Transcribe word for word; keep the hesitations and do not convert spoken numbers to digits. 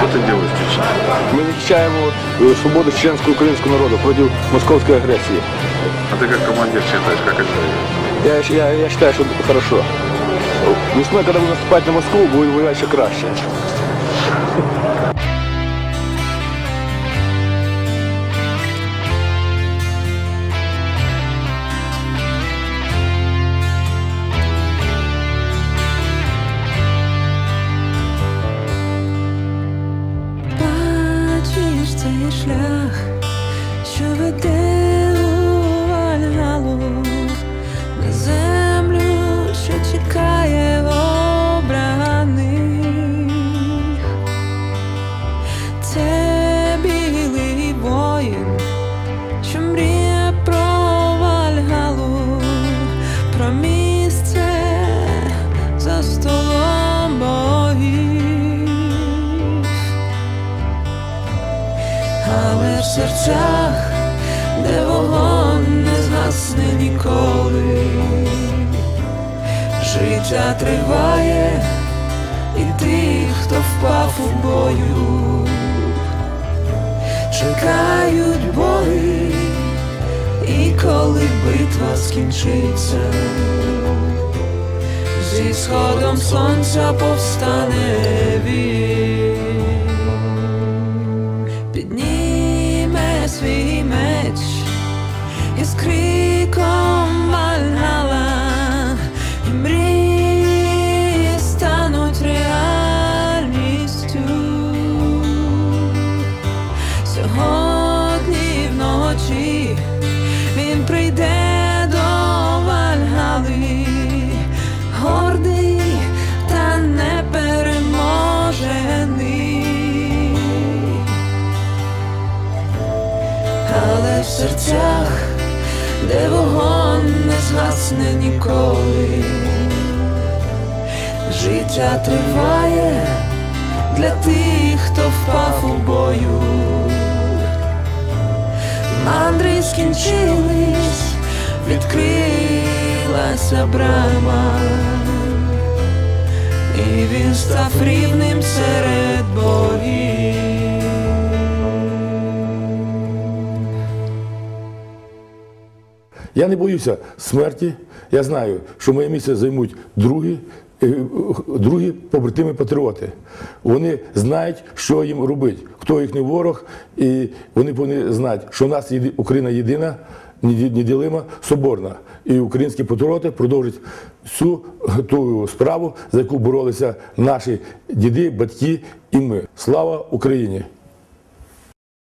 Что ты делаешь в Чечне? Мы защищаем э, свободу чеченского и украинского народа против московской агрессии. А ты как командир считаешь, как это? Я, я, я считаю, что это хорошо. Весной, когда будем наступать на Москву, будет воевать еще краще. Цей шлях, що веде у Вальгалу, на землю, що чекає обраних. Це білий воїн, що мріє про Вальгалу, про місце за столом богів. Але в серцях, де вогонь не згасне ніколи, життя триває, і тих, хто впав у бою, чекають боги, і коли битва скінчиться, зі сходом сонця повстане він. Підніме свій меч із криком Вальгала, і мрії стануть реальністю. Сьогодні вночі він прийде до Вальгали, гордий та непереможений. Але в серцях, де вогонь не згасне ніколи, життя триває для тих, хто впав у бою. Мандри скінчились, відкрилася брама, і він став рівним серед богів. Я не боюся смерті. Я знаю, що моє місце займуть другі, другі побратими патріоти. Вони знають, що їм робити, хто їхній ворог, і вони повинні знати, що в нас Україна єдина, неділима, соборна. І українські патріоти продовжать всю ту справу, за яку боролися наші діди, батьки і ми. Слава Україні!